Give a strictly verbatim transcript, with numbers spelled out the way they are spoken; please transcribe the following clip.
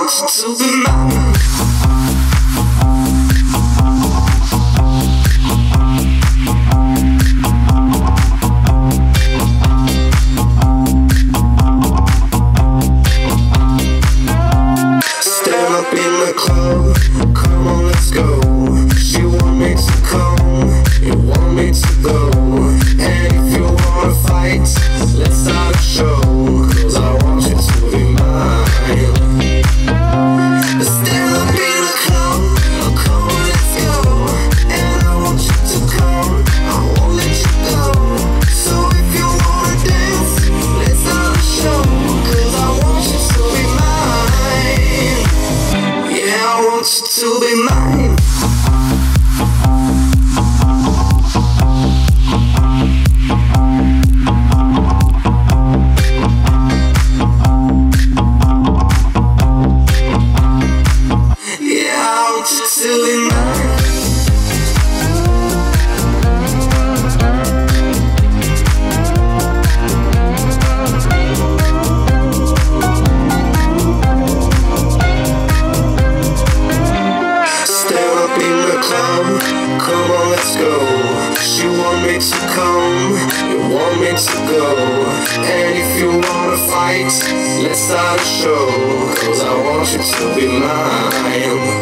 want you to be mine. Stand up in the club, come on, let's go. She want me to come, you want me to go. And if you wanna fight, let's start a show, 'cause I want you to be mine. Stand up in the club, come on, let's go. And I want you to come, I won't let you go. So if you wanna dance, let's start a show, 'cause I want you to be mine. Yeah, I want you to be mine. Come on, let's go. She want me to come, you want me to go. And if you wanna fight, let's start a show, 'cause I want you to be mine.